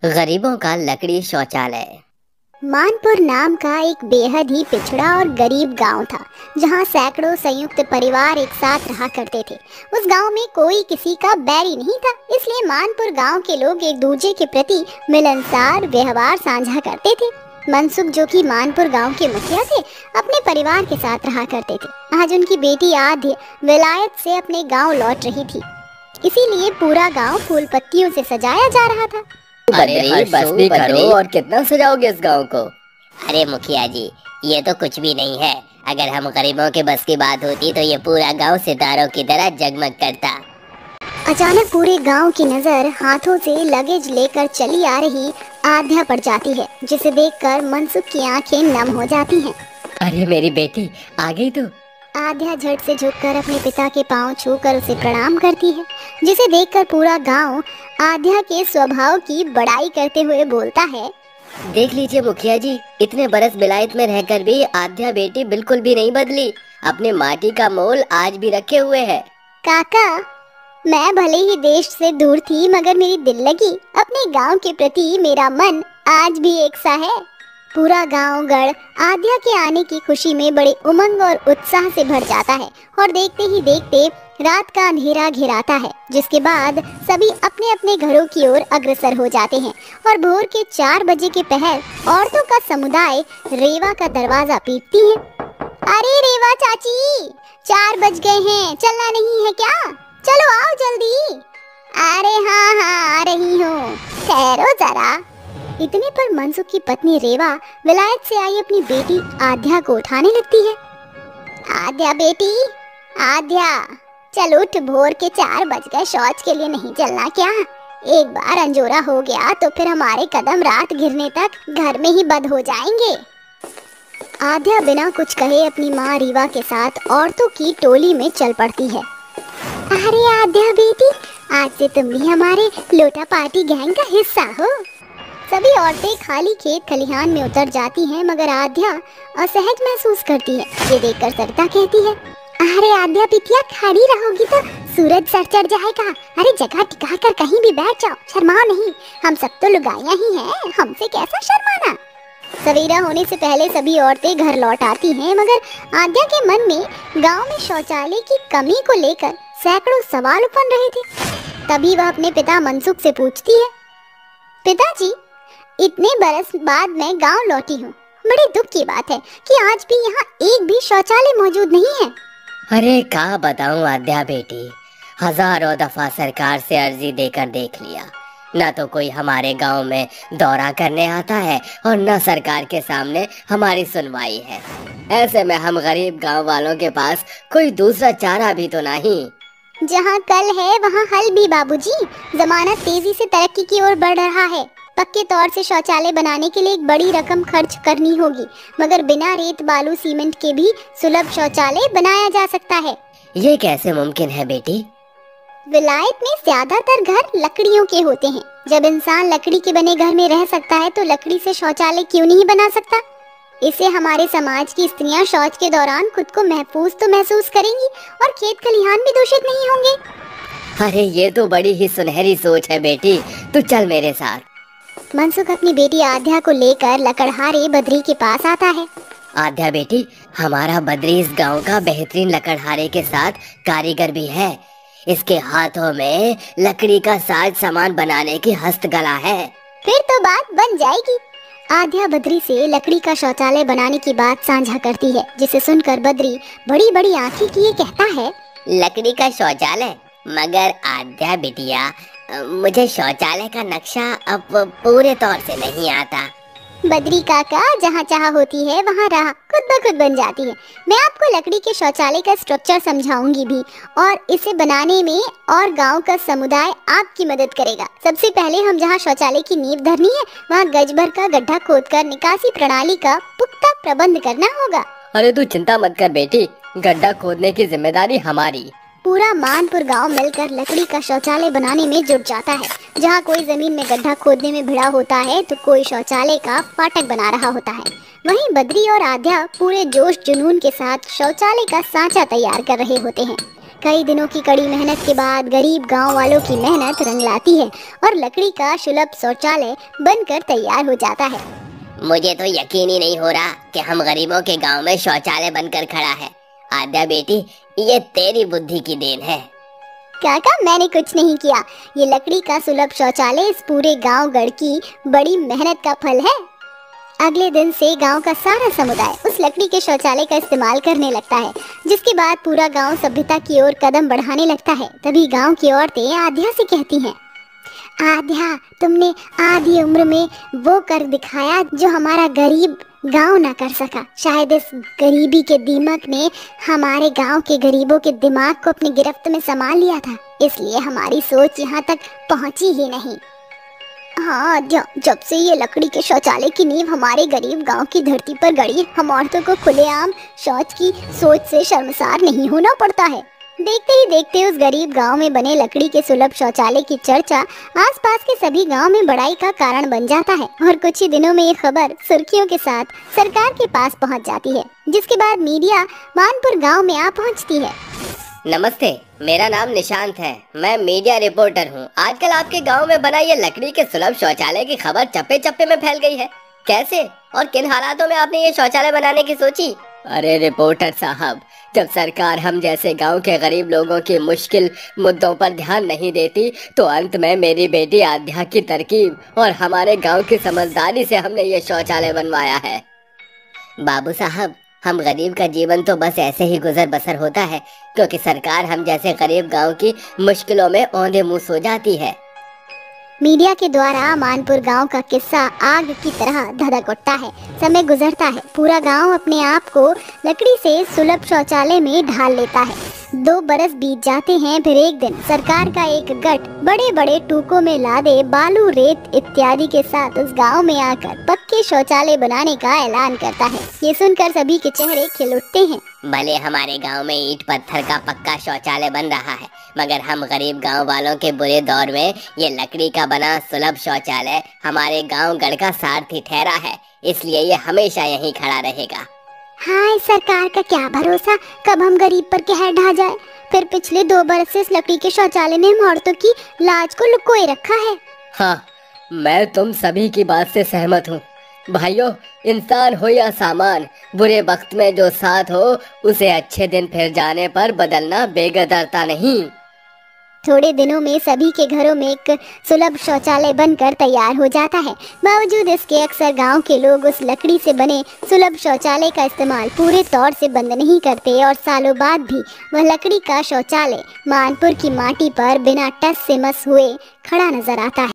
गरीबों का लकड़ी शौचालय। मानपुर नाम का एक बेहद ही पिछड़ा और गरीब गांव था, जहां सैकड़ों संयुक्त परिवार एक साथ रहा करते थे। उस गांव में कोई किसी का बैरी नहीं था, इसलिए मानपुर गांव के लोग एक दूसरे के प्रति मिलनसार व्यवहार साझा करते थे। मनसुख, जो कि मानपुर गांव के मुखिया थे, अपने परिवार के साथ रहा करते थे। आज उनकी बेटी आद्य विलायत से अपने गाँव लौट रही थी, इसीलिए पूरा गाँव फूल पत्तियों से सजाया जा रहा था। अरे बस भी करो, और कितना सजाओगे इस गांव को? अरे मुखिया जी, ये तो कुछ भी नहीं है। अगर हम गरीबों के बस की बात होती तो ये पूरा गांव सितारों की तरह जगमग करता। अचानक पूरे गांव की नजर हाथों से लगेज लेकर चली आ रही आद्या पर जाती है, जिसे देखकर मनसुख की आंखें नम हो जाती हैं। अरे मेरी बेटी आ गई तू। आद्या झट से झुककर अपने पिता के पांव छूकर उसे प्रणाम करती है, जिसे देखकर पूरा गांव आद्या के स्वभाव की बड़ाई करते हुए बोलता है। देख लीजिए मुखिया जी, इतने बरस विलायत में रहकर भी आद्या बेटी बिल्कुल भी नहीं बदली, अपने माटी का मोल आज भी रखे हुए है। काका, मैं भले ही देश से दूर थी, मगर मेरी दिल लगी अपने गांव के प्रति मेरा मन आज भी एक सा है। पूरा गांव गढ़ आद्या के आने की खुशी में बड़े उमंग और उत्साह से भर जाता है, और देखते ही देखते रात का अंधेरा घिराता है, जिसके बाद सभी अपने अपने घरों की ओर अग्रसर हो जाते हैं। और भोर के 4 बजे के पहर औरतों का समुदाय रेवा का दरवाजा पीटती है। अरे रेवा चाची, 4 बज गए हैं, चलना नहीं है क्या? चलो आओ जल्दी। अरे हाँ हाँ, आ रही हूँ, ठहरो जरा। इतने पर मनसुख की पत्नी रेवा विलायत से आई अपनी बेटी आद्या को उठाने लगती है। आद्या बेटी, आद्या चल उठ, भोर के 4 बज गए, शौच के लिए नहीं चलना क्या? एक बार अंजोरा हो गया तो फिर हमारे कदम रात गिरने तक घर में ही बंद हो जाएंगे। आद्या बिना कुछ कहे अपनी माँ रीवा के साथ औरतों की टोली में चल पड़ती है। अरे आद्या बेटी, आज से तुम भी हमारे लोटा पार्टी गैंग का हिस्सा हो। सभी औरतें खाली खेत खलिहान में उतर जाती हैं, मगर आद्या असहज महसूस करती है। ये देखकर सरिता कहती है, अरे आद्या बिटिया, खड़ी रहोगी तो सूरज सर चढ़ जाएगा। अरे जगह टिका कर कहीं भी बैठ जाओ, शर्माओ नहीं, हम सब तो लुगाइयां ही हैं, हमसे कैसा शर्माना। सवेरा होने से पहले सभी औरतें घर लौट आती हैं, मगर आद्या के मन में गांव में शौचालय की कमी को लेकर सैकड़ों सवाल उफन रहे थे। तभी वह अपने पिता मनसुख से पूछती है, पिताजी, इतने बरस बाद मैं गांव लौटी हूँ। बड़े दुख की बात है कि आज भी यहाँ एक भी शौचालय मौजूद नहीं है। अरे क्या बताऊं आद्या बेटी, हजारों दफा सरकार से अर्जी देकर देख लिया, न तो कोई हमारे गांव में दौरा करने आता है और न सरकार के सामने हमारी सुनवाई है। ऐसे में हम गरीब गांव वालों के पास कोई दूसरा चारा भी तो नहीं। जहाँ कल है वहाँ हल भी बाबूजी। जमाना तेजी से तरक्की की ओर बढ़ रहा है। पक्के तौर से शौचालय बनाने के लिए एक बड़ी रकम खर्च करनी होगी, मगर बिना रेत बालू सीमेंट के भी सुलभ शौचालय बनाया जा सकता है। ये कैसे मुमकिन है बेटी? विलायत में ज्यादातर घर लकड़ियों के होते हैं। जब इंसान लकड़ी के बने घर में रह सकता है तो लकड़ी से शौचालय क्यों नहीं बना सकता? इससे हमारे समाज की स्त्रियां शौच के दौरान खुद को महफूज तो महसूस करेंगी और खेत खलिहान भी दूषित नहीं होंगे। अरे ये तो बड़ी ही सुनहरी सोच है बेटी, तू चल मेरे साथ। मनसुख अपनी बेटी आद्या को लेकर लकड़हारे बद्री के पास आता है। आद्या बेटी, हमारा बद्री इस गांव का बेहतरीन लकड़हारे के साथ कारीगर भी है। इसके हाथों में लकड़ी का साज सामान बनाने की हस्तकला है। फिर तो बात बन जाएगी। आद्या बद्री से लकड़ी का शौचालय बनाने की बात साझा करती है, जिसे सुनकर बद्री बड़ी बड़ी आंखें किए कहता है, लकड़ी का शौचालय? मगर आद्या बिटिया, मुझे शौचालय का नक्शा अब पूरे तौर से नहीं आता। बद्री काका, जहाँ चाह होती है वहाँ राह खुद ब खुद बन जाती है। मैं आपको लकड़ी के शौचालय का स्ट्रक्चर समझाऊंगी भी, और इसे बनाने में और गांव का समुदाय आपकी मदद करेगा। सबसे पहले हम जहाँ शौचालय की नींव धरनी है वहाँ गज भर का गड्ढा खोदकर निकासी प्रणाली का पुख्ता प्रबंध करना होगा। अरे तू चिंता मत कर बेटी, गड्ढा खोदने की जिम्मेदारी हमारी। पूरा मानपुर गांव मिलकर लकड़ी का शौचालय बनाने में जुट जाता है। जहां कोई जमीन में गड्ढा खोदने में भिड़ा होता है तो कोई शौचालय का फाटक बना रहा होता है। वहीं बद्री और आद्या पूरे जोश जुनून के साथ शौचालय का सांचा तैयार कर रहे होते हैं। कई दिनों की कड़ी मेहनत के बाद गरीब गांव वालों की मेहनत रंग लाती है और लकड़ी का सुलभ शौचालय बनकर तैयार हो जाता है। मुझे तो यकीन ही नहीं हो रहा कि हम गरीबों के गांव में शौचालय बनकर खड़ा है। आद्या बेटी, ये तेरी बुद्धि की देन है। काका, मैंने कुछ नहीं किया। ये लकड़ी का सुलभ शौचालय इस पूरे गांव गढ़ की बड़ी मेहनत का फल है। अगले दिन से गांव का सारा समुदाय उस लकड़ी के शौचालय का इस्तेमाल करने लगता है, जिसके बाद पूरा गांव सभ्यता की ओर कदम बढ़ाने लगता है। तभी गांव की औरतें आद्या से कहती हैं, आद्या, तुमने आधी उम्र में वो कर दिखाया जो हमारा गरीब गांव ना कर सका। शायद इस गरीबी के दीमक ने हमारे गांव के गरीबों के दिमाग को अपनी गिरफ्त में संभाल लिया था, इसलिए हमारी सोच यहाँ तक पहुँची ही नहीं। हाँ, जब से ये लकड़ी के शौचालय की नींव हमारे गरीब गांव की धरती पर गड़ी, हम औरतों को खुलेआम शौच की सोच से शर्मसार नहीं होना पड़ता है। देखते ही देखते उस गरीब गांव में बने लकड़ी के सुलभ शौचालय की चर्चा आसपास के सभी गांव में बड़ाई का कारण बन जाता है और कुछ ही दिनों में ये खबर सुर्खियों के साथ सरकार के पास पहुंच जाती है, जिसके बाद मीडिया मानपुर गांव में आ पहुंचती है। नमस्ते, मेरा नाम निशांत है। मैं मीडिया रिपोर्टर हूँ। आजकल आपके गांव में बना ये लकड़ी के सुलभ शौचालय की खबर चप्पे चप्पे में फैल गई है। कैसे और किन हालातों में आपने ये शौचालय बनाने की सोची? अरे रिपोर्टर साहब, जब सरकार हम जैसे गांव के गरीब लोगों की मुश्किल मुद्दों पर ध्यान नहीं देती, तो अंत में मेरी बेटी आद्या की तरकीब और हमारे गांव की समझदारी से हमने ये शौचालय बनवाया है। बाबू साहब, हम गरीब का जीवन तो बस ऐसे ही गुजर बसर होता है, क्योंकि सरकार हम जैसे गरीब गांव की मुश्किलों में औंधे मुंह सो जाती है। मीडिया के द्वारा मानपुर गांव का किस्सा आग की तरह धधक उठता है। समय गुजरता है, पूरा गांव अपने आप को लकड़ी से सुलभ शौचालय में ढाल लेता है। 2 बरस बीत जाते हैं। फिर एक दिन सरकार का एक गठ बड़े बड़े टूकों में लादे बालू, रेत इत्यादि के साथ उस गांव में आकर पक्के शौचालय बनाने का ऐलान करता है। ये सुनकर सभी के चेहरे खिल उठते हैं। भले हमारे गांव में ईंट पत्थर का पक्का शौचालय बन रहा है, मगर हम गरीब गांव वालों के बुरे दौर में ये लकड़ी का बना सुलभ शौचालय हमारे गांव गढ़ का सारथी ठहरा है, इसलिए ये हमेशा यहीं खड़ा रहेगा। हाँ, सरकार का क्या भरोसा कब हम गरीब पर कहर ढा जाए। फिर पिछले 2 बरस से इस लकड़ी के शौचालय ने हम औरतों की लाज को लुकोए रखा है। हाँ, मैं तुम सभी की बात से सहमत हूँ। भाइयों, इंसान हो या सामान, बुरे वक्त में जो साथ हो उसे अच्छे दिन फिर जाने पर बदलना बेगदरता नहीं। थोड़े दिनों में सभी के घरों में एक सुलभ शौचालय बनकर तैयार हो जाता है। बावजूद इसके अक्सर गांव के लोग उस लकड़ी से बने सुलभ शौचालय का इस्तेमाल पूरे तौर से बंद नहीं करते और सालों बाद भी वह लकड़ी का शौचालय मानपुर की माटी पर बिना टस से मस हुए खड़ा नजर आता है।